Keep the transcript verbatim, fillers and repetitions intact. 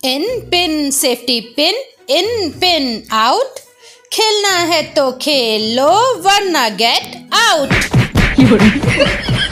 In pin safety pin, in pin out. खेलना है तो खेलो वरना गेट आउट।